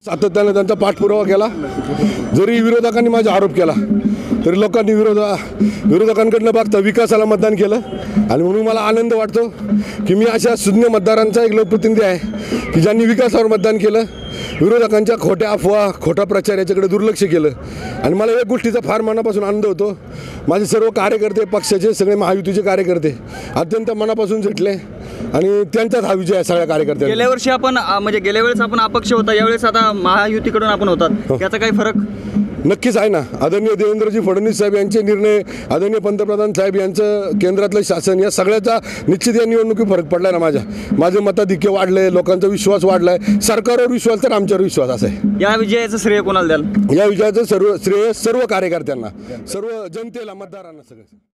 सातत्याने त्यांचा पाठपुरावा केला। जरी विरोधकांनी माझा आरोप केला तरी लोकांनी विरोधकांकडनं बघता विकासाला मतदान केलं आणि म्हणून मला आनंद वाटतो की मी अशा शून्य मतदारांचा एक लोकप्रतिनिधी आहे की ज्यांनी विकासावर मतदान केलं, विरोधकांच्या खोट्या अफवा खोटा प्रचार याच्याकडे दुर्लक्ष केलं। आणि मला एक गोष्टीचा फार मनापासून आनंद होतो, माझे सर्व कार्यकर्ते पक्षाचे सगळे महायुतीचे कार्यकर्ते अत्यंत मनापासून झटले आणि त्यांचाच हा विजय आहे सगळ्या कार्यकर्त्यांचा। गेल्या वर्षी आपण गेल्या वेळेस आपण अपक्ष होता, यावेळेस आता महायुतीकडून आपण होतात, याचा काही फरक नक्कीच आहे ना। आदरणीय देवेंद्रजी फडणवीस साहेब यांचे निर्णय, आदरणीय पंतप्रधान साहेब यांचं केंद्रातलं शासन, या सगळ्याचा निश्चित या निवडणुकीत फरक पडला ना। माझे मताधिक्य वाढले, लोकांचा विश्वास वाढलाय, सरकारवर विश्वास तर आमच्यावर विश्वास असा आहे। या विजयाचं श्रेय कोणाला द्याल? या विजयाचं श्रेय सर्व कार्यकर्त्यांना, सर्व जनतेला, मतदारांना, सगळं।